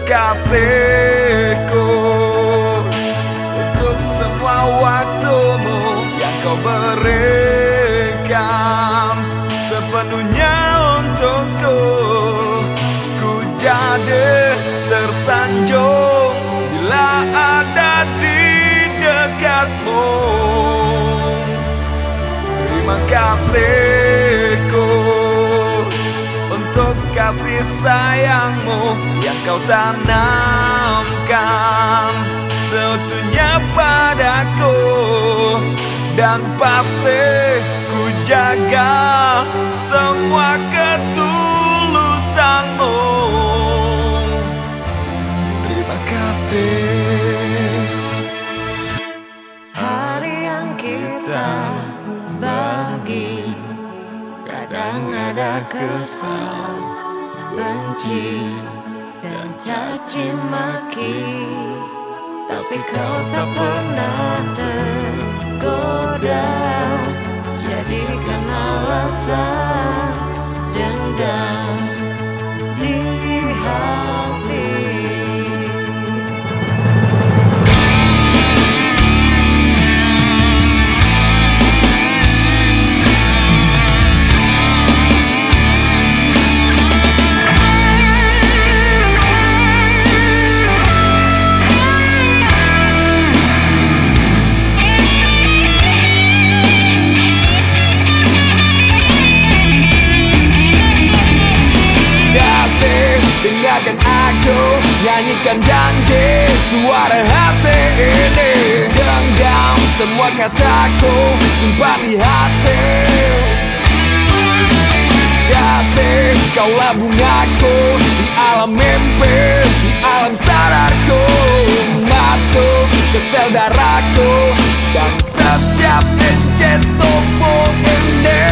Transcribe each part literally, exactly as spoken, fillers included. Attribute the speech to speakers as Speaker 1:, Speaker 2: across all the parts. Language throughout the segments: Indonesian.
Speaker 1: kasihku, untuk semua waktumu yang kau berikan sepenuhnya untukku. Ku jadi tersanjung bila ada di dekatmu. Terima kasihku untuk kasih sayangmu yang kau tanamkan seutuhnya padaku, dan pasti ku jaga semua ketulusanmu. Terima kasih.
Speaker 2: Hari yang kita bagi, kadang ada kesal, benci, dan caci maki, tapi kau tak pernah tergoda jadikan alasan dendam di hati.
Speaker 1: Dengarkan aku nyanyikan janji suara hati ini. Genggam semua kataku, simpan di hati. Kasih kaulah bungaku di alam mimpi, di alam sadarku. Masuk ke sel darahku dan setiap inci tubuh ini.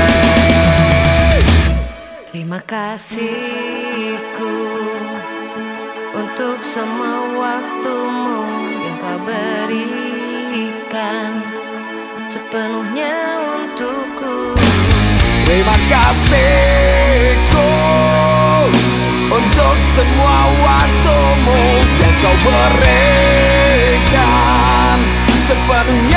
Speaker 2: Terima kasihku untuk semua waktumu yang kau berikan sepenuhnya untukku.
Speaker 1: Terima kasihku untuk semua waktumu yang kau berikan sepenuhnya